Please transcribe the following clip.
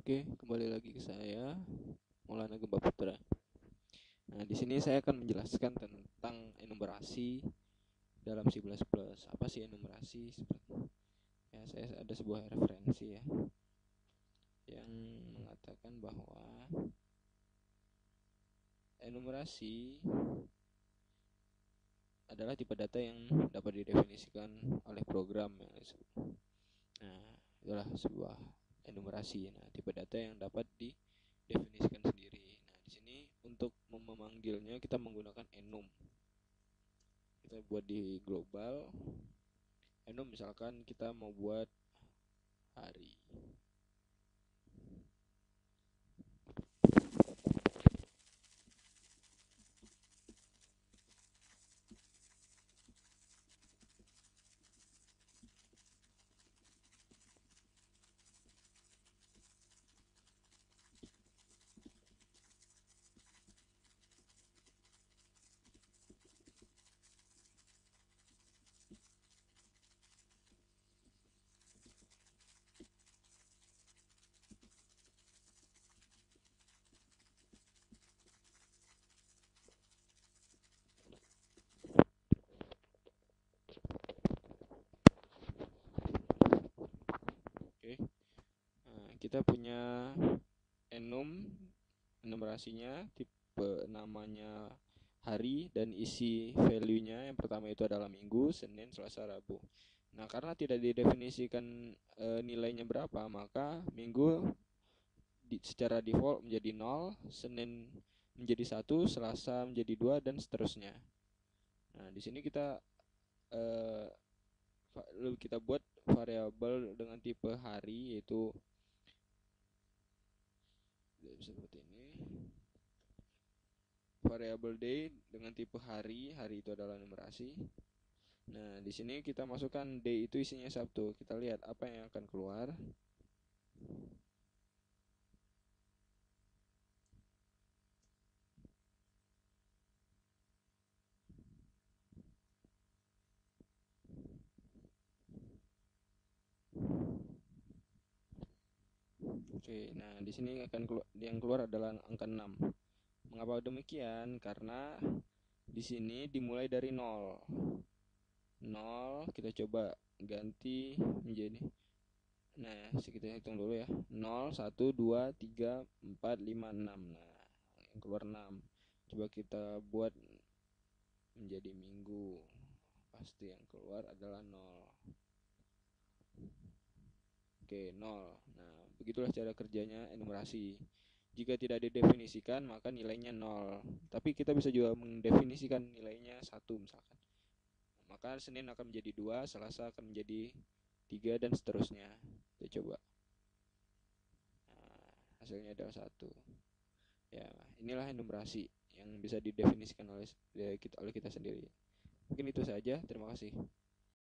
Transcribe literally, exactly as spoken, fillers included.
Oke, kembali lagi ke saya, Maulana Gemba Putra. Nah, di sini saya akan menjelaskan tentang enumerasi dalam C plus plus. Apa sih enumerasi? Ya, saya ada sebuah referensi ya yang mengatakan bahwa enumerasi adalah tipe data yang dapat didefinisikan oleh program yang disebut. Nah, itulah sebuah enumerasi. Nah, tipe data yang dapat didefinisikan sendiri. Nah, di sini untuk memanggilnya kita menggunakan enum. Kita buat di global. Enum misalkan kita mau buat hari. Oke. Nah, kita punya enum, enumerasinya tipe namanya hari dan isi value-nya yang pertama itu adalah minggu, Senin, Selasa, Rabu. Nah, karena tidak didefinisikan e, nilainya berapa, maka minggu di, secara default menjadi nol, Senin menjadi satu, Selasa menjadi dua, dan seterusnya. Nah, di sini kita e, kita buat variabel dengan tipe hari, yaitu seperti ini. Variabel day dengan tipe hari, hari itu adalah numerasi. Nah, di sini kita masukkan day itu isinya Sabtu. Kita lihat apa yang akan keluar. Oke, nah di sini akan keluar, yang keluar adalah angka enam. Mengapa demikian? Karena di sini dimulai dari nol. nol kita coba ganti menjadi, nah kita hitung dulu ya, nol, satu, dua, tiga, empat, lima, enam. Nah, yang keluar enam. Coba kita buat menjadi minggu, pasti yang keluar adalah nol. Oke, nol. Nah, begitulah cara kerjanya enumerasi. Jika tidak didefinisikan, maka nilainya nol. Tapi kita bisa juga mendefinisikan nilainya satu misalkan. Maka Senin akan menjadi dua, Selasa akan menjadi tiga, dan seterusnya. Kita coba. Nah, hasilnya adalah satu. Ya, inilah enumerasi yang bisa didefinisikan oleh kita oleh kita sendiri. Mungkin itu saja. Terima kasih.